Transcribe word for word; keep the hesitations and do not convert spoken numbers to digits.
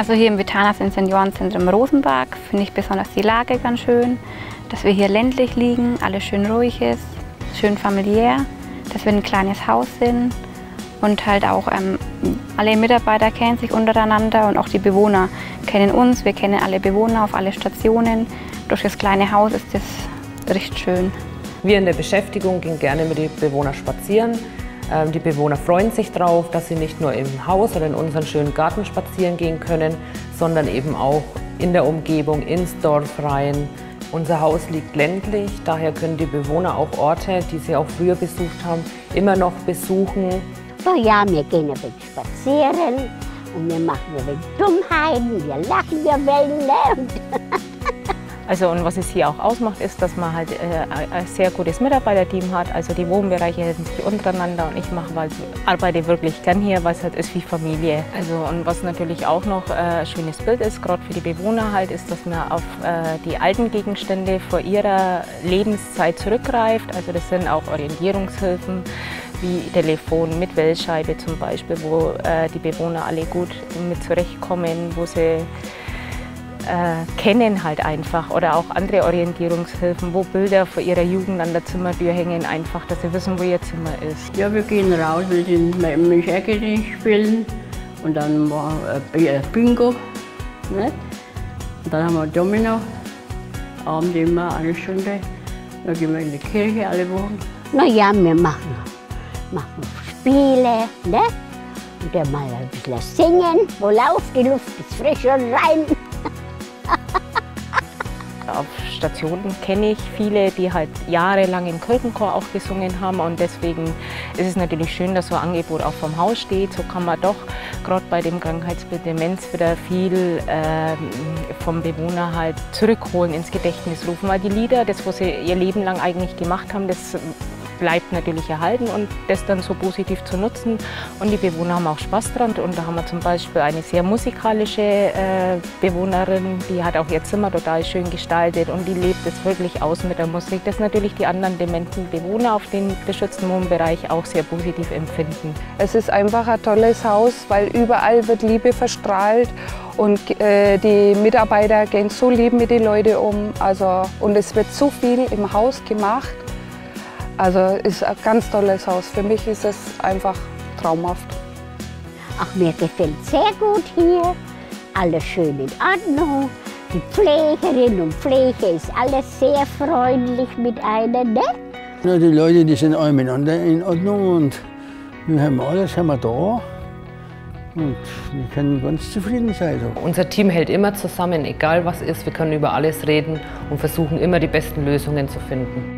Also hier im Vitanas im Seniorenzentrum Rosenberg finde ich besonders die Lage ganz schön, dass wir hier ländlich liegen, alles schön ruhig ist, schön familiär, dass wir ein kleines Haus sind und halt auch ähm, alle Mitarbeiter kennen sich untereinander und auch die Bewohner kennen uns, wir kennen alle Bewohner auf alle Stationen. Durch das kleine Haus ist das recht schön. Wir in der Beschäftigung gehen gerne mit den Bewohnern spazieren. Die Bewohner freuen sich darauf, dass sie nicht nur im Haus oder in unseren schönen Garten spazieren gehen können, sondern eben auch in der Umgebung, ins Dorf rein. Unser Haus liegt ländlich, daher können die Bewohner auch Orte, die sie auch früher besucht haben, immer noch besuchen. So, ja, wir gehen ein wenig spazieren und wir machen ein wenig Dummheiten, wir lachen, wir wollen, ne? Also und was es hier auch ausmacht, ist, dass man halt äh, ein sehr gutes Mitarbeiterteam hat. Also die Wohnbereiche helfen sich untereinander und ich mache, weil, arbeite wirklich gern hier, weil es halt ist wie Familie. Also und was natürlich auch noch äh, ein schönes Bild ist, gerade für die Bewohner halt, ist, dass man auf äh, die alten Gegenstände vor ihrer Lebenszeit zurückgreift. Also das sind auch Orientierungshilfen wie Telefon mit Wählscheibe zum Beispiel, wo äh, die Bewohner alle gut mit zurechtkommen, wo sie Äh, kennen halt einfach, oder auch andere Orientierungshilfen, wo Bilder von ihrer Jugend an der Zimmertür hängen, einfach, dass sie wissen, wo ihr Zimmer ist. Ja, wir gehen raus, wir sind im Milchecke spielen und dann war ein Bingo. Ne? Und dann haben wir Domino, abends immer eine Stunde. Dann gehen wir in die Kirche alle Wochen. Na ja, wir machen, machen Spiele, ne? Und dann mal ein bisschen singen, wo lauft die Luft ist frisch und rein. Auf Stationen kenne ich viele, die halt jahrelang im Kirchenchor auch gesungen haben und deswegen ist es natürlich schön, dass so ein Angebot auch vom Haus steht. So kann man doch gerade bei dem Krankheitsbild Demenz wieder viel äh, vom Bewohner halt zurückholen, ins Gedächtnis rufen, weil die Lieder, das was sie ihr Leben lang eigentlich gemacht haben, das bleibt natürlich erhalten und das dann so positiv zu nutzen. Und die Bewohner haben auch Spaß dran. Und da haben wir zum Beispiel eine sehr musikalische äh, Bewohnerin, die hat auch ihr Zimmer total schön gestaltet und die lebt es wirklich aus mit der Musik. Das natürlich die anderen dementen Bewohner auf den geschützten Wohnbereich auch sehr positiv empfinden. Es ist einfach ein tolles Haus, weil überall wird Liebe verstrahlt und äh, die Mitarbeiter gehen so lieb mit den Leuten um. Also, und es wird so viel im Haus gemacht. Also ist ein ganz tolles Haus. Für mich ist es einfach traumhaft. Ach, mir gefällt sehr gut hier. Alles schön in Ordnung. Die Pflegerin und Pflege ist alles sehr freundlich mit einem, ne? Ja, die Leute, die sind alle miteinander in Ordnung und wir haben alles haben wir da. Und wir können ganz zufrieden sein. Unser Team hält immer zusammen, egal was ist. Wir können über alles reden und versuchen immer die besten Lösungen zu finden.